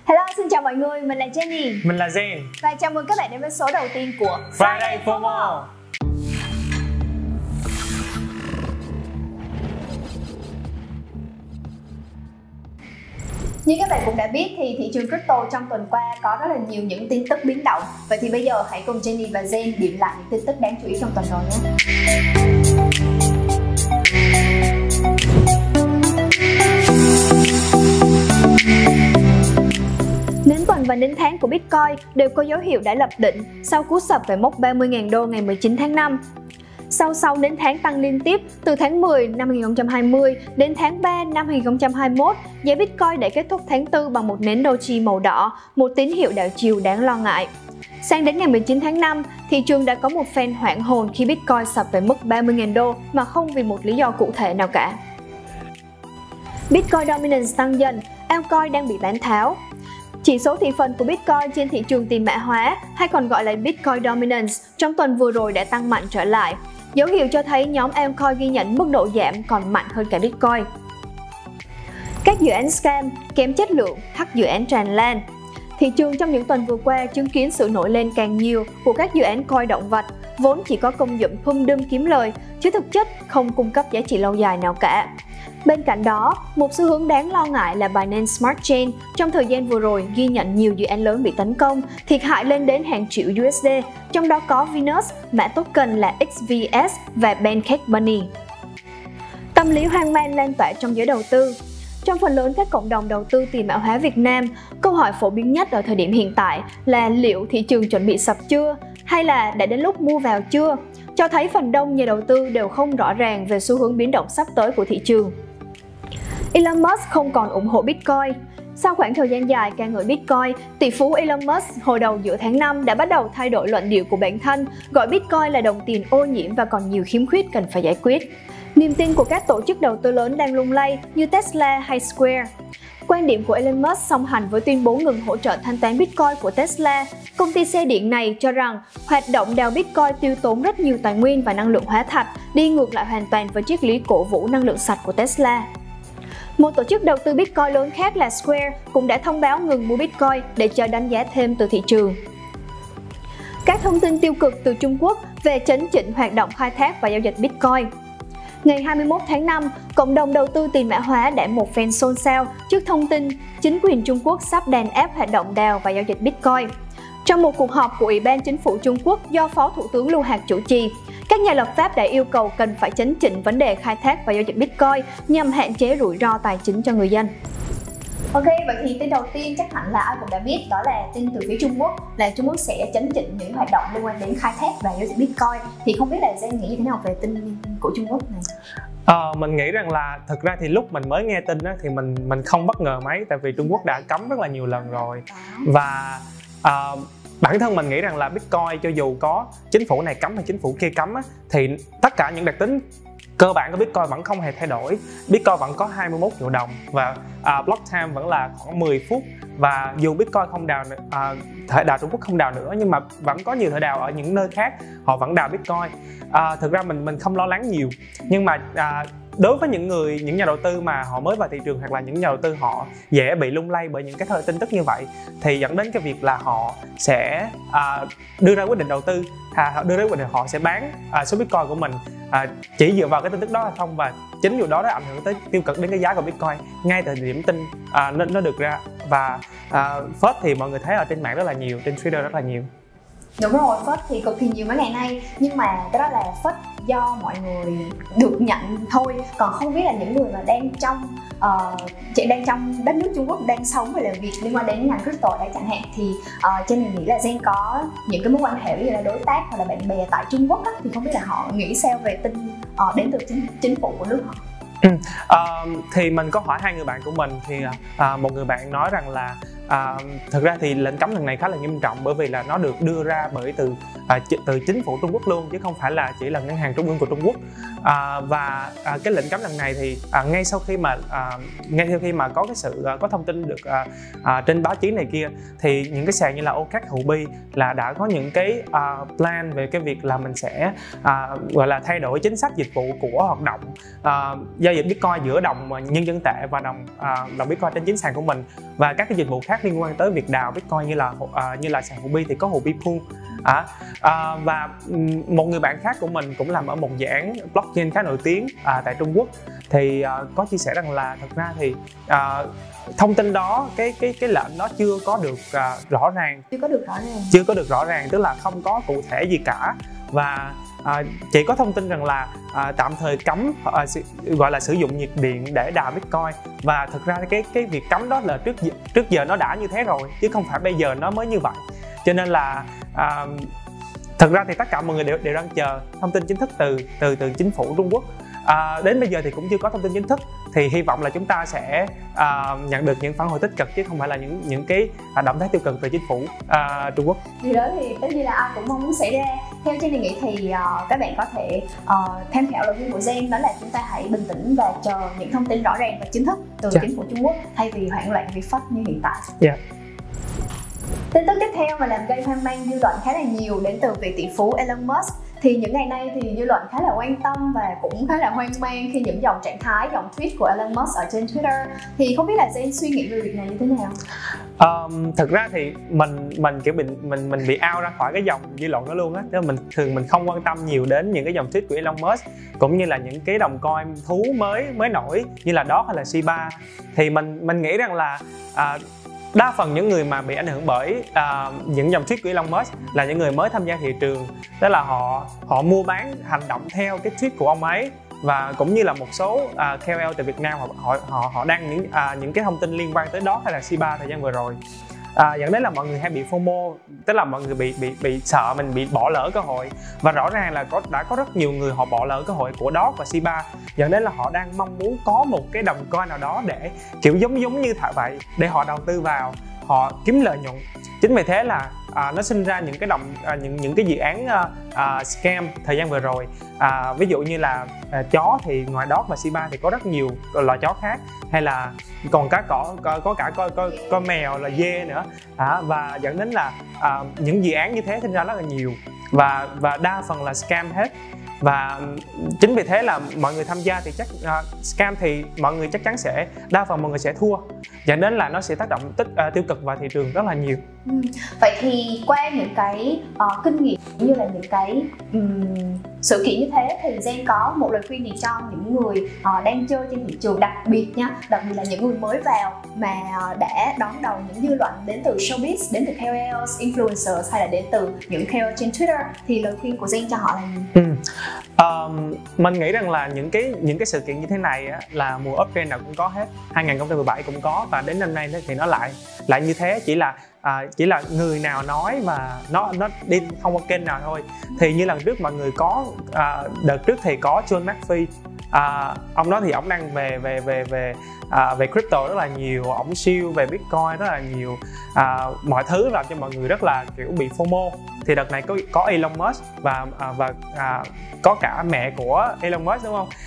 Hello, xin chào mọi người, mình là Jenny. Mình là Zen. Và chào mừng các bạn đến với số đầu tiên của Friday FOMO. Như các bạn cũng đã biết thì thị trường crypto trong tuần qua có rất là nhiều những tin tức biến động. Vậy thì bây giờ hãy cùng Jenny và Zen điểm lại những tin tức đáng chú ý trong tuần rồi nhé. Nến tuần và nến tháng của Bitcoin đều có dấu hiệu đã lập đỉnh sau cú sập về mốc 30.000 đô ngày 19 tháng 5. Sau nến tháng tăng liên tiếp từ tháng 10 năm 2020 đến tháng 3 năm 2021, giá Bitcoin đã kết thúc tháng 4 bằng một nến doji màu đỏ, một tín hiệu đảo chiều đáng lo ngại. Sang đến ngày 19 tháng 5, thị trường đã có một phen hoảng hồn khi Bitcoin sập về mức 30.000 đô mà không vì một lý do cụ thể nào cả. Bitcoin Dominance tăng dần, altcoin đang bị bán tháo. Chỉ số thị phần của Bitcoin trên thị trường tiền mã hóa, hay còn gọi là Bitcoin Dominance, trong tuần vừa rồi đã tăng mạnh trở lại. Dấu hiệu cho thấy nhóm altcoin ghi nhận mức độ giảm còn mạnh hơn cả Bitcoin. Các dự án scam, kém chất lượng, thắt dự án tràn lan. Thị trường trong những tuần vừa qua chứng kiến sự nổi lên càng nhiều của các dự án coin động vật, vốn chỉ có công dụng phum đâm kiếm lời, chứ thực chất không cung cấp giá trị lâu dài nào cả. Bên cạnh đó, một xu hướng đáng lo ngại là Binance Smart Chain trong thời gian vừa rồi ghi nhận nhiều dự án lớn bị tấn công, thiệt hại lên đến hàng triệu USD, trong đó có Venus, mã token là XVS và Pancake Bunny. Tâm lý hoang mang lan tỏa trong giới đầu tư. Trong phần lớn các cộng đồng đầu tư tiền mã hóa Việt Nam, câu hỏi phổ biến nhất ở thời điểm hiện tại là liệu thị trường chuẩn bị sập chưa, hay là đã đến lúc mua vào chưa, cho thấy phần đông nhà đầu tư đều không rõ ràng về xu hướng biến động sắp tới của thị trường. Elon Musk không còn ủng hộ Bitcoin. Sau khoảng thời gian dài ca ngợi Bitcoin, tỷ phú Elon Musk hồi đầu giữa tháng 5 đã bắt đầu thay đổi luận điệu của bản thân, gọi Bitcoin là đồng tiền ô nhiễm và còn nhiều khiếm khuyết cần phải giải quyết. Niềm tin của các tổ chức đầu tư lớn đang lung lay như Tesla hay Square. Quan điểm của Elon Musk song hành với tuyên bố ngừng hỗ trợ thanh toán Bitcoin của Tesla. Công ty xe điện này cho rằng hoạt động đào Bitcoin tiêu tốn rất nhiều tài nguyên và năng lượng hóa thạch, đi ngược lại hoàn toàn với triết lý cổ vũ năng lượng sạch của Tesla. Một tổ chức đầu tư Bitcoin lớn khác là Square cũng đã thông báo ngừng mua Bitcoin để chờ đánh giá thêm từ thị trường. Các thông tin tiêu cực từ Trung Quốc về chấn chỉnh hoạt động khai thác và giao dịch Bitcoin. Ngày 21 tháng 5, cộng đồng đầu tư tiền mã hóa đã một phen xôn xao trước thông tin chính quyền Trung Quốc sắp đàn áp hoạt động đào và giao dịch Bitcoin. Trong một cuộc họp của Ủy ban Chính phủ Trung Quốc do Phó Thủ tướng Lưu Hạc chủ trì, các nhà lập pháp đã yêu cầu cần phải chấn chỉnh vấn đề khai thác và giao dịch Bitcoin nhằm hạn chế rủi ro tài chính cho người dân. Ok, vậy thì tin đầu tiên chắc hẳn là ai cũng đã biết, đó là tin từ phía Trung Quốc là Trung Quốc sẽ chấn chỉnh những hoạt động liên quan đến khai thác và giao dịch Bitcoin. Thì không biết là Zen nghĩ như thế nào về tin của Trung Quốc này? Mình nghĩ rằng là thực ra thì lúc mình mới nghe tin á, thì mình không bất ngờ mấy, tại vì Trung Quốc đã cấm rất là nhiều lần rồi. Và bản thân mình nghĩ rằng là Bitcoin, cho dù có chính phủ này cấm hay chính phủ kia cấm á, thì tất cả những đặc tính cơ bản của Bitcoin vẫn không hề thay đổi. Bitcoin vẫn có 21 triệu đồng và block time vẫn là khoảng 10 phút. Và dù Bitcoin không đào, thợ đào Trung Quốc không đào nữa, nhưng mà vẫn có nhiều thợ đào ở những nơi khác họ vẫn đào Bitcoin. Thực ra mình không lo lắng nhiều, nhưng mà đối với những nhà đầu tư mà họ mới vào thị trường, hoặc là những nhà đầu tư họ dễ bị lung lay bởi những cái tin tức như vậy, thì dẫn đến cái việc là họ sẽ đưa ra quyết định đầu tư, đưa ra quyết định họ sẽ bán số Bitcoin của mình chỉ dựa vào cái tin tức đó hay không, và chính điều đó đã ảnh hưởng tới tiêu cực đến cái giá của Bitcoin ngay từ điểm tin nó được ra. Và Fed thì mọi người thấy ở trên mạng rất là nhiều, trên Twitter rất là nhiều. Đúng rồi, Fed thì cực kỳ nhiều mấy ngày nay, nhưng mà cái đó là Fed do mọi người được nhận thôi, còn không biết là những người mà đang trong đất nước Trung Quốc, đang sống và làm việc liên quan đến ngành crypto đấy chẳng hạn, thì trên mình nghĩ là Zen có những cái mối quan hệ như là đối tác hoặc là bạn bè tại Trung Quốc á, thì không biết là họ nghĩ sao về tin đến từ chính phủ của nước họ. Thì mình có hỏi hai người bạn của mình, thì một người bạn nói rằng là thực ra thì lệnh cấm lần này khá là nghiêm trọng, bởi vì là nó được đưa ra bởi từ chính phủ Trung Quốc luôn, chứ không phải là chỉ là ngân hàng trung ương của Trung Quốc. Và cái lệnh cấm lần này thì ngay sau khi mà có cái sự có thông tin được trên báo chí này kia, thì những cái sàn như là OKX, Huobi là đã có những cái plan về cái việc là mình sẽ gọi là thay đổi chính sách dịch vụ của hoạt động giao dịch Bitcoin giữa đồng nhân dân tệ và đồng Bitcoin trên chính sàn của mình, và các cái dịch vụ khác khác liên quan tới việc đào Bitcoin như là sàn Huobi thì có Huobi Pool. Và một người bạn khác của mình cũng làm ở một dự án blockchain khá nổi tiếng tại Trung Quốc thì có chia sẻ rằng là thật ra thì thông tin đó, cái lệnh đó chưa có được rõ ràng, chưa có được rõ ràng, tức là không có cụ thể gì cả, và chỉ có thông tin rằng là tạm thời cấm gọi là sử dụng nhiệt điện để đào Bitcoin. Và thực ra cái việc cấm đó là trước giờ nó đã như thế rồi, chứ không phải bây giờ nó mới như vậy. Cho nên là thực ra thì tất cả mọi người đều đang chờ thông tin chính thức từ chính phủ Trung Quốc. Đến bây giờ thì cũng chưa có thông tin chính thức, thì hy vọng là chúng ta sẽ nhận được những phản hồi tích cực chứ không phải là những cái động thái tiêu cực từ chính phủ Trung Quốc. Điều đó thì tất nhiên là ai cũng mong muốn xảy ra. Theo Jenny nghĩ thì các bạn có thể tham khảo lời khuyên của Jen, đó là chúng ta hãy bình tĩnh và chờ những thông tin rõ ràng và chính thức từ chính phủ Trung Quốc thay vì hoảng loạn vì FUD như hiện tại. Tin tức tiếp theo mà làm gây hoang mang dư luận khá là nhiều đến từ vị tỷ phú Elon Musk. Thì những ngày nay thì dư luận khá là quan tâm và cũng khá là hoang mang khi những dòng trạng thái, dòng tweet của Elon Musk ở trên Twitter. Thì không biết là Jen suy nghĩ về việc này như thế nào? Thực ra thì mình kiểu mình bị out ra khỏi cái dòng dư luận đó luôn á. Mình không quan tâm nhiều đến những cái dòng tweet của Elon Musk, cũng như là những cái đồng coin thú mới nổi như là Doge hay là Shiba. Thì mình nghĩ rằng là đa phần những người mà bị ảnh hưởng bởi những dòng tweet của Elon Musk là những người mới tham gia thị trường, tức là họ mua bán hành động theo cái tweet của ông ấy, và cũng như là một số KOL từ Việt Nam họ đăng những cái thông tin liên quan tới đó hay là Shiba thời gian vừa rồi, dẫn đến là mọi người hay bị FOMO, tức là mọi người bị sợ mình bị bỏ lỡ cơ hội. Và rõ ràng là đã có rất nhiều người họ bỏ lỡ cơ hội của Doge và Shiba, dẫn đến là họ đang mong muốn có một cái đồng coin nào đó để kiểu giống như thả vậy để họ đầu tư vào, họ kiếm lợi nhuận. Chính vì thế là nó sinh ra những cái những cái dự án scam thời gian vừa rồi. Ví dụ như là chó thì ngoài Doge và Shiba thì có rất nhiều loại chó khác, hay là còn có cả con mèo là dê nữa, và dẫn đến là những dự án như thế sinh ra rất là nhiều, và đa phần là scam hết. Và chính vì thế là mọi người tham gia thì scam thì mọi người chắc chắn đa phần mọi người sẽ thua, dẫn đến là nó sẽ tác động tiêu cực vào thị trường rất là nhiều. Vậy thì qua những cái kinh nghiệm như là những cái sự kiện như thế thì Jen có một lời khuyên gì cho những người đang chơi trên thị trường, đặc biệt là những người mới vào mà đã đón đầu những dư luận đến từ showbiz, đến từ KOLs, influencers hay là đến từ những KOL trên Twitter, thì lời khuyên của Jen cho họ là gì? Mình nghĩ rằng là những cái sự kiện như thế này á, là mùa uptrend nào cũng có hết, 2017 cũng có, và đến năm nay thì nó lại như thế, chỉ là người nào nói và nó đi không qua kênh nào thôi. Thì như lần trước mọi người có đợt trước thì có John McAfee, ông đó thì ông đăng về crypto rất là nhiều, ông siêu về Bitcoin rất là nhiều, mọi thứ làm cho mọi người rất là kiểu bị FOMO. Thì đợt này có Elon Musk và có cả mẹ của Elon Musk, đúng không?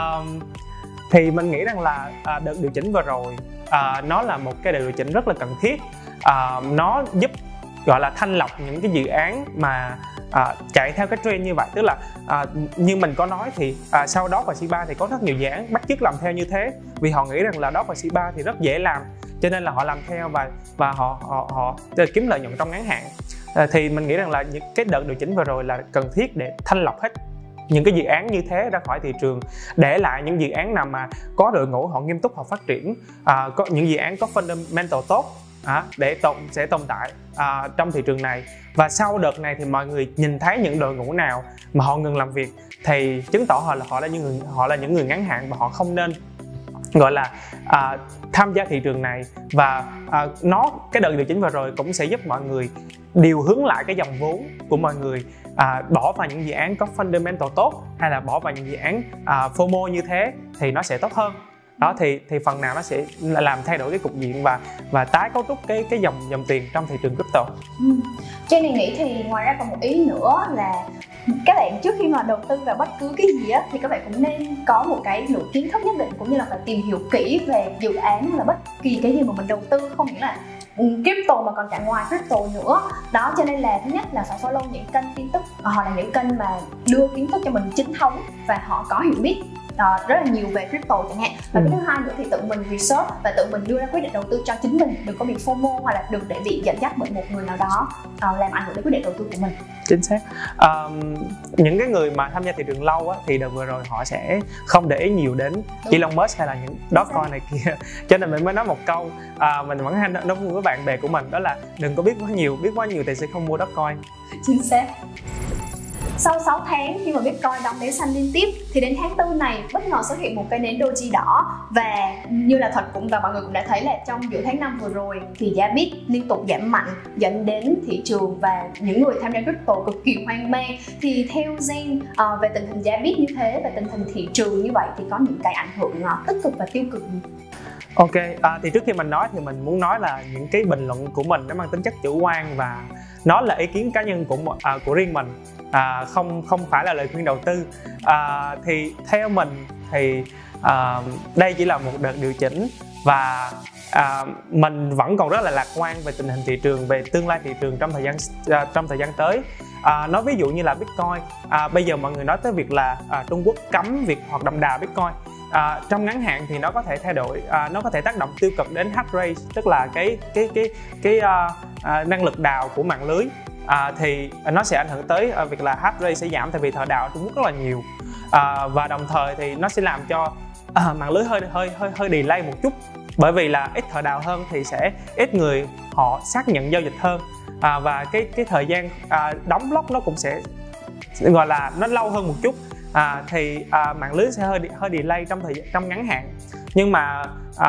Thì mình nghĩ rằng là đợt điều chỉnh vừa rồi nó là một cái đợt điều chỉnh rất là cần thiết. Nó giúp gọi là thanh lọc những cái dự án mà chạy theo cái trend như vậy. Tức là như mình có nói thì sau đó và Shiba thì có rất nhiều dự án bắt chước làm theo như thế, vì họ nghĩ rằng là đó và Shiba thì rất dễ làm, cho nên là họ làm theo và họ kiếm lợi nhuận trong ngắn hạn. Thì mình nghĩ rằng là những cái đợt điều chỉnh vừa rồi là cần thiết để thanh lọc hết những cái dự án như thế ra khỏi thị trường, để lại những dự án nào mà có đội ngũ họ nghiêm túc, họ phát triển, có những dự án có fundamental tốt để sẽ tồn tại trong thị trường này. Và sau đợt này thì mọi người nhìn thấy những đội ngũ nào mà họ ngừng làm việc thì chứng tỏ họ là những người ngắn hạn, và họ không nên gọi là tham gia thị trường này. Và cái đợt điều chỉnh vừa rồi cũng sẽ giúp mọi người điều hướng lại cái dòng vốn của mọi người, bỏ vào những dự án có fundamental tốt, hay là bỏ vào những dự án FOMO như thế thì nó sẽ tốt hơn. Đó thì phần nào nó sẽ làm thay đổi cái cục diện và tái cấu trúc cái dòng tiền trong thị trường crypto. Jenny nghĩ thì ngoài ra còn một ý nữa là các bạn trước khi mà đầu tư vào bất cứ cái gì á, thì các bạn cũng nên có một cái lượng kiến thức nhất định, cũng như là phải tìm hiểu kỹ về dự án là bất kỳ cái gì mà mình đầu tư, không những là crypto mà còn cả ngoài crypto nữa. Đó, cho nên là thứ nhất là phải follow những kênh tin tức hoặc là những kênh mà đưa kiến thức cho mình chính thống và họ có hiểu biết rất là nhiều về crypto chẳng hạn. Và cái thứ hai nữa thì tự mình research và tự mình đưa ra quyết định đầu tư cho chính mình, đừng có bị FOMO hoặc là đừng để bị dẫn dắt bởi một người nào đó làm ảnh hưởng đến quyết định đầu tư của mình. Chính xác. Những cái người mà tham gia thị trường lâu á, thì đợt vừa rồi họ sẽ không để ý nhiều đến Elon Musk hay là những Dogecoin này kia, cho nên mình mới nói một câu mình vẫn hay nói với bạn bè của mình, đó là đừng có biết quá nhiều thì sẽ không mua Dogecoin. Chính xác. Sau 6 tháng khi mà Bitcoin đóng nến xanh liên tiếp thì đến tháng 4 này bất ngờ xuất hiện một cây nến doji đỏ, và như là Thuật và mọi người cũng đã thấy là trong giữa tháng 5 vừa rồi thì giá Bit liên tục giảm mạnh, dẫn đến thị trường và những người tham gia crypto cực kỳ hoang mang. Thì theo Zen, về tình hình giá Bit như thế và tình hình thị trường như vậy thì có những cái ảnh hưởng tích cực và tiêu cực gì? Ok, thì trước khi mình nói thì mình muốn nói là những cái bình luận của mình nó mang tính chất chủ quan và nó là ý kiến cá nhân của riêng mình, không phải là lời khuyên đầu tư. Thì theo mình thì đây chỉ là một đợt điều chỉnh và mình vẫn còn rất là lạc quan về tình hình thị trường, về tương lai thị trường trong thời gian tới. Nói ví dụ như là Bitcoin, bây giờ mọi người nói tới việc là Trung Quốc cấm việc hoạt động đào Bitcoin. Trong ngắn hạn thì nó có thể thay đổi, nó có thể tác động tiêu cực đến hash rate, tức là cái năng lực đào của mạng lưới. Thì nó sẽ ảnh hưởng tới việc là hash rate sẽ giảm, tại vì thợ đào ở Trung Quốc rất là nhiều, và đồng thời thì nó sẽ làm cho mạng lưới hơi delay một chút, bởi vì là ít thợ đào hơn thì sẽ ít người họ xác nhận giao dịch hơn, và cái thời gian đóng block nó cũng sẽ gọi là nó lâu hơn một chút. Thì mạng lưới sẽ hơi delay trong ngắn hạn, nhưng mà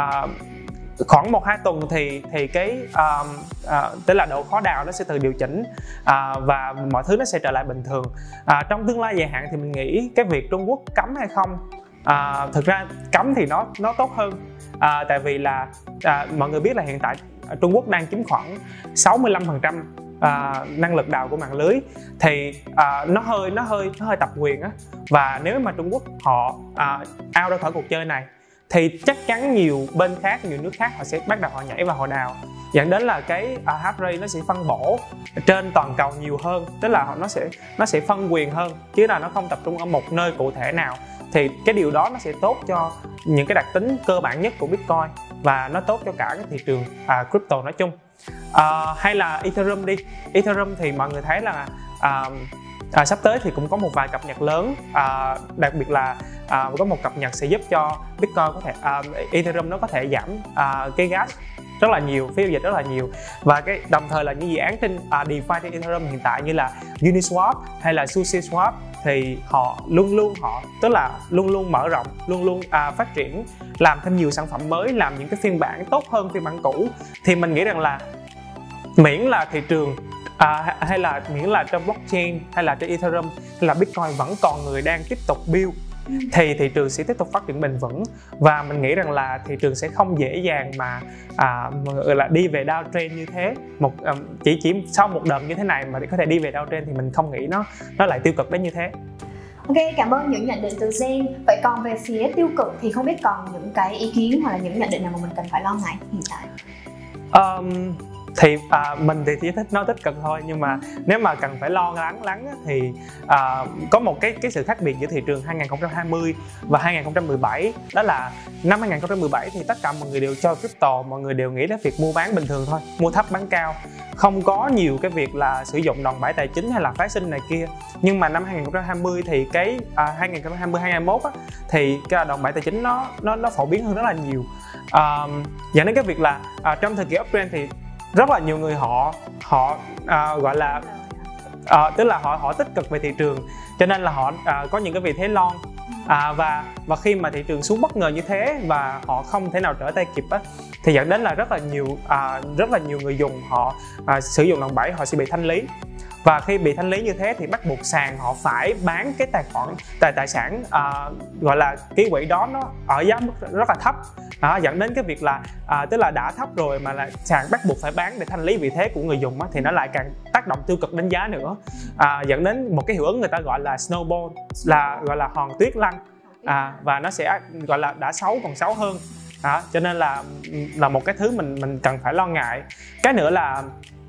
khoảng 1-2 tuần thì cái tức là độ khó đào nó sẽ tự điều chỉnh, và mọi thứ nó sẽ trở lại bình thường. Trong tương lai dài hạn thì mình nghĩ cái việc Trung Quốc cấm hay không, thực ra cấm thì nó tốt hơn, tại vì là mọi người biết là hiện tại Trung Quốc đang chiếm khoảng 65% năng lực đào của mạng lưới, thì nó hơi tập quyền á, và nếu mà Trung Quốc họ out ra khỏi cuộc chơi này thì chắc chắn nhiều bên khác, nhiều nước khác họ sẽ bắt đầu họ nhảy vào họ đào, dẫn đến là cái hash rate nó sẽ phân bổ trên toàn cầu nhiều hơn, tức là nó sẽ phân quyền hơn, chứ là nó không tập trung ở một nơi cụ thể nào. Thì cái điều đó nó sẽ tốt cho những cái đặc tính cơ bản nhất của Bitcoin, và nó tốt cho cả cái thị trường crypto nói chung. Hay là Ethereum đi. Ethereum thì mọi người thấy là sắp tới thì cũng có một vài cập nhật lớn, đặc biệt là có một cập nhật sẽ giúp cho Bitcoin có thể Ethereum nó có thể giảm cái gas rất là nhiều, phí giao dịch rất là nhiều, và cái đồng thời là những dự án trên DeFi trên Ethereum hiện tại như là Uniswap hay là SushiSwap thì họ luôn luôn mở rộng, luôn luôn phát triển, làm thêm nhiều sản phẩm mới, làm những cái phiên bản tốt hơn phiên bản cũ. Thì mình nghĩ rằng là miễn là thị trường hay là miễn là trong blockchain hay là trên Ethereum hay là Bitcoin vẫn còn người đang tiếp tục build thì thị trường sẽ tiếp tục phát triển bền vững, và mình nghĩ rằng là thị trường sẽ không dễ dàng mà là đi về downtrend như thế. Chỉ sau một đợt như thế này mà để có thể đi về downtrend thì mình không nghĩ nó lại tiêu cực đến như thế. Ok, cảm ơn những nhận định từ Zen. Vậy còn về phía tiêu cực thì không biết còn những cái ý kiến hoặc là những nhận định nào mà mình cần phải lo ngại hiện tại? Thì mình thì chỉ thích nói tích cực thôi, nhưng mà nếu mà cần phải lo lắng thì có một cái sự khác biệt giữa thị trường 2020 và 2017, đó là năm 2017 thì tất cả mọi người đều chơi crypto, mọi người đều nghĩ đến việc mua bán bình thường thôi, mua thấp bán cao, không có nhiều cái việc là sử dụng đòn bẩy tài chính hay là phái sinh này kia. Nhưng mà năm 2020 thì cái 2020-2021 á, thì cái đòn bẩy tài chính nó phổ biến hơn rất là nhiều, dẫn đến cái việc là trong thời kỳ uptrend thì rất là nhiều người họ gọi là tức là họ tích cực về thị trường, cho nên là họ có những cái vị thế long, và khi mà thị trường xuống bất ngờ như thế và họ không thể nào trở tay kịp á, thì dẫn đến là rất là nhiều người dùng họ sử dụng đòn bẩy, họ sẽ bị thanh lý. Và khi bị thanh lý như thế thì bắt buộc sàn họ phải bán cái tài sản gọi là ký quỹ đó nó ở giá mức rất là thấp, dẫn đến cái việc là tức là đã thấp rồi mà là sàn bắt buộc phải bán để thanh lý vị thế của người dùng á, thì nó lại càng tác động tiêu cực đến giá nữa, dẫn đến một cái hiệu ứng người ta gọi là snowball, là gọi là hòn tuyết lăn, và nó sẽ gọi là đã xấu còn xấu hơn. Cho nên là một cái thứ mình cần phải lo ngại. Cái nữa là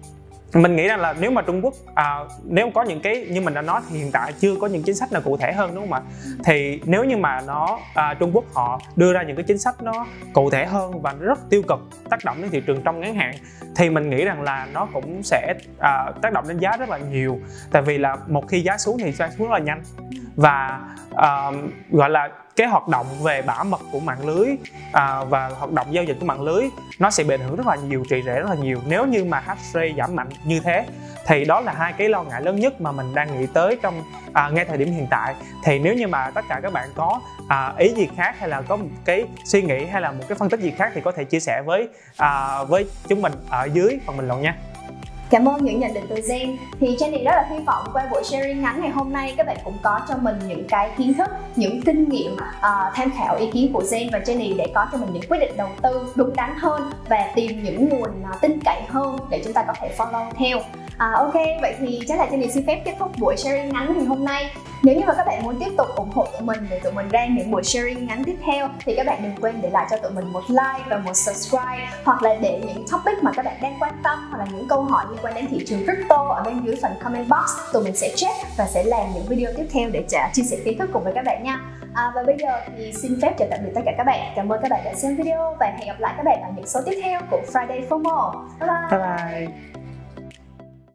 Mình nghĩ rằng là nếu mà Trung Quốc nếu có những cái như mình đã nói thì hiện tại chưa có những chính sách nào cụ thể hơn, đúng không ạ? Thì nếu như mà Trung Quốc họ đưa ra những cái chính sách nó cụ thể hơn và rất tiêu cực tác động đến thị trường trong ngắn hạn, thì mình nghĩ rằng là nó cũng sẽ tác động đến giá rất là nhiều. Tại vì là một khi giá xuống thì giá xuống rất là nhanh, và gọi là cái hoạt động về bảo mật của mạng lưới và hoạt động giao dịch của mạng lưới nó sẽ bị ảnh hưởng rất là nhiều, trì trệ rất là nhiều. Nếu như mà hash rate giảm mạnh như thế thì đó là hai cái lo ngại lớn nhất mà mình đang nghĩ tới trong ngay thời điểm hiện tại. Thì nếu như mà tất cả các bạn có ý gì khác, hay là có một cái suy nghĩ hay là một cái phân tích gì khác thì có thể chia sẻ với chúng mình ở dưới phần bình luận nha. Cảm ơn những nhận định từ Zen. Thì Jenny rất là hy vọng qua buổi sharing ngắn ngày hôm nay các bạn cũng có cho mình những cái kiến thức, những kinh nghiệm, tham khảo ý kiến của Zen và Jenny để có cho mình những quyết định đầu tư đúng đắn hơn và tìm những nguồn tin cậy hơn để chúng ta có thể follow theo. Ok, vậy thì chắc là Jenny xin phép kết thúc buổi sharing ngắn ngày hôm nay. Nếu như mà các bạn muốn tiếp tục ủng hộ tụi mình để tụi mình ra những buổi sharing ngắn tiếp theo thì các bạn đừng quên để lại cho tụi mình một like và một subscribe, hoặc là để những topic mà các bạn đang quan tâm hoặc là những câu hỏi liên quan đến thị trường crypto ở bên dưới phần comment box, tụi mình sẽ check và sẽ làm những video tiếp theo để chia sẻ kiến thức cùng với các bạn nha. Và bây giờ thì xin phép chào tạm biệt tất cả các bạn. Cảm ơn các bạn đã xem video và hẹn gặp lại các bạn ở những số tiếp theo của Friday FOMO. Bye bye. Bye bye.